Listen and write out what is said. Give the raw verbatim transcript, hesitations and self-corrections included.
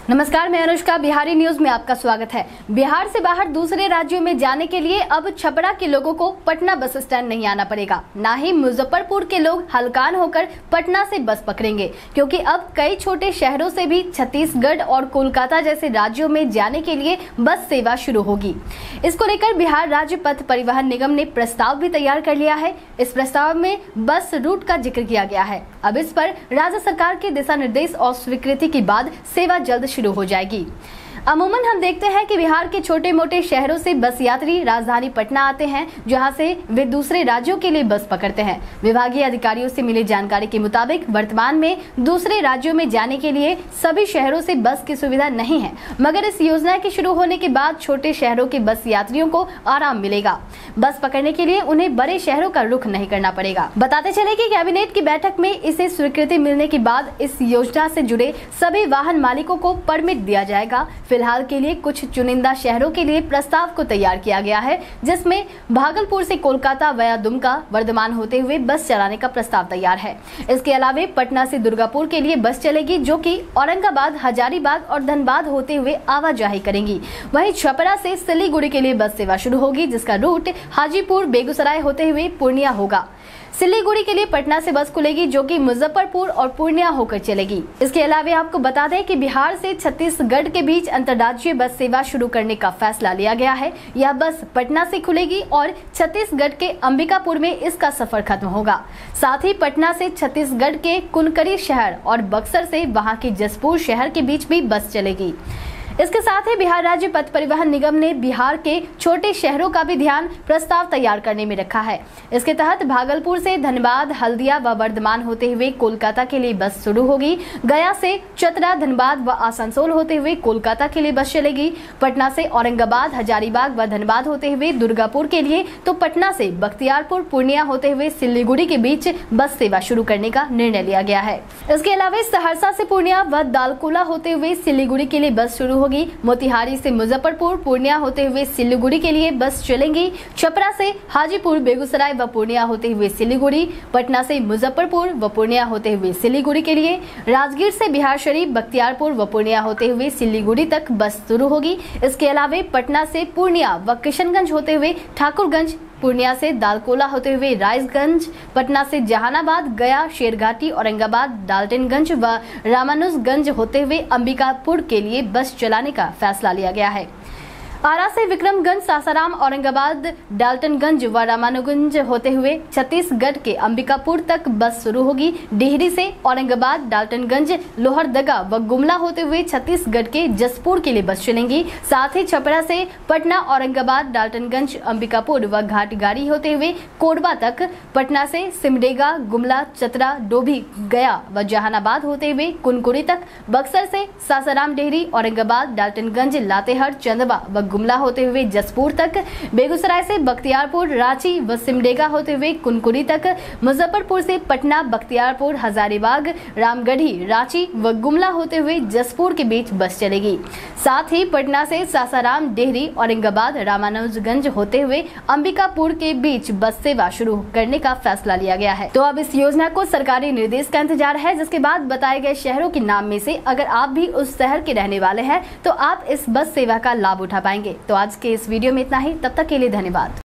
नमस्कार, मैं अनुष्का, बिहारी न्यूज में आपका स्वागत है। बिहार से बाहर दूसरे राज्यों में जाने के लिए अब छपरा के लोगों को पटना बस स्टैंड नहीं आना पड़ेगा। ना ही मुजफ्फरपुर के लोग हलकान होकर पटना से बस पकड़ेंगे, क्योंकि अब कई छोटे शहरों से भी छत्तीसगढ़ और कोलकाता जैसे राज्यों में जाने के लिए बस सेवा शुरू होगी। इसको लेकर बिहार राज्य पथ परिवहन निगम ने प्रस्ताव भी तैयार कर लिया है। इस प्रस्ताव में बस रूट का जिक्र किया गया है। अब इस पर राज्य सरकार के दिशा निर्देश और स्वीकृति के बाद सेवा जल्द शुरू हो जाएगी। अमूमन हम देखते हैं कि बिहार के छोटे मोटे शहरों से बस यात्री राजधानी पटना आते हैं, जहां से वे दूसरे राज्यों के लिए बस पकड़ते हैं। विभागीय अधिकारियों से मिली जानकारी के मुताबिक वर्तमान में दूसरे राज्यों में जाने के लिए सभी शहरों से बस की सुविधा नहीं है, मगर इस योजना के शुरू होने के बाद छोटे शहरों के बस यात्रियों को आराम मिलेगा। बस पकड़ने के लिए उन्हें बड़े शहरों का रुख नहीं करना पड़ेगा। बताते चले कि कैबिनेट की बैठक में इसे स्वीकृति मिलने के बाद इस योजना से जुड़े सभी वाहन मालिकों को परमिट दिया जाएगा। फिलहाल के लिए कुछ चुनिंदा शहरों के लिए प्रस्ताव को तैयार किया गया है, जिसमें भागलपुर से कोलकाता वया दुमका वर्धमान होते हुए बस चलाने का प्रस्ताव तैयार है। इसके अलावा पटना से दुर्गापुर के लिए बस चलेगी, जो कि औरंगाबाद, हजारीबाग और धनबाद होते हुए आवाजाही करेंगी। वहीं छपरा से सिलीगुड़ी के लिए बस सेवा शुरू होगी, जिसका रूट हाजीपुर, बेगूसराय होते हुए पूर्णिया होगा। सिलीगुड़ी के लिए पटना से बस खुलेगी, जो कि मुजफ्फरपुर और पूर्णिया होकर चलेगी। इसके अलावा आपको बता दें कि बिहार से छत्तीसगढ़ के बीच अंतर्राज्यीय बस सेवा शुरू करने का फैसला लिया गया है। यह बस पटना से खुलेगी और छत्तीसगढ़ के अंबिकापुर में इसका सफर खत्म होगा। साथ ही पटना से छत्तीसगढ़ के कुनकरी शहर और बक्सर से वहां के जसपुर शहर के बीच भी बस चलेगी। इसके साथ ही बिहार राज्य पथ परिवहन निगम ने बिहार के छोटे शहरों का भी ध्यान प्रस्ताव तैयार करने में रखा है। इसके तहत भागलपुर से धनबाद, हल्दिया व वर्धमान होते हुए कोलकाता के लिए बस शुरू होगी। गया से चतरा, धनबाद व आसनसोल होते हुए कोलकाता के लिए बस चलेगी। पटना से औरंगाबाद, हजारीबाग व धनबाद होते हुए दुर्गापुर के लिए, तो पटना से बख्तियारपुर, पूर्णिया होते हुए सिलीगुड़ी के बीच बस सेवा शुरू करने का निर्णय लिया गया है। इसके अलावा सहरसा से पूर्णिया व दालकोला होते हुए सिलीगुड़ी के लिए बस शुरू होगी। मोतिहारी से मुजफ्फरपुर, पूर्णिया होते हुए सिलीगुड़ी के लिए बस चलेंगी। छपरा से हाजीपुर, बेगूसराय व पूर्णिया होते हुए सिलीगुड़ी। पटना से मुजफ्फरपुर व पूर्णिया होते हुए सिलीगुड़ी के लिए। राजगीर से बिहार शरीफ, बख्तियारपुर व पूर्णिया होते हुए सिलीगुड़ी तक बस शुरू होगी। इसके अलावा पटना से पूर्णिया व किशनगंज होते हुए ठाकुरगंज, पूर्णिया से दालकोला होते हुए रायगंज, पटना से जहानाबाद, गया, शेरघाटी, औरंगाबाद, डाल्टनगंज व रामानुजगंज होते हुए अंबिकापुर के लिए बस चलाने का फैसला लिया गया है। आरा से विक्रमगंज, सासाराम, औरंगाबाद, डाल्टनगंज व रामानुजगंज होते हुए छत्तीसगढ़ के अंबिकापुर तक बस शुरू होगी। डिहरी से औरंगाबाद, डाल्टनगंज, लोहरदगा व गुमला होते हुए छत्तीसगढ़ के जसपुर के लिए बस चलेंगी। साथ ही छपरा से पटना, औरंगाबाद, डाल्टनगंज, अंबिकापुर व घाटगाड़ी होते हुए कोरबा तक। पटना से सिमडेगा, गुमला, चतरा, डोभी, गया व जहानाबाद होते हुए कुनकुरी तक। बक्सर से सासाराम, डेहरी, औरंगाबाद, डाल्टनगंज, लातेहार, चंदवा व गुमला होते हुए जसपुर तक। बेगूसराय से बख्तियारपुर, रांची व सिमडेगा होते हुए कुनकुरी तक। मुजफ्फरपुर से पटना, बख्तियारपुर, हजारीबाग, रामगढ़ी, रांची व गुमला होते हुए जसपुर के बीच बस चलेगी। साथ ही पटना से सासाराम, डेहरी, औरंगाबाद, रामानुजगंज होते हुए अंबिकापुर के बीच बस सेवा शुरू करने का फैसला लिया गया है। तो अब इस योजना को सरकारी निर्देश का इंतजार है, जिसके बाद बताए गए शहरों के नाम में से अगर आप भी उस शहर के रहने वाले हैं तो आप इस बस सेवा का लाभ उठा पाएंगे। तो आज के इस वीडियो में इतना ही। तब तक के लिए धन्यवाद।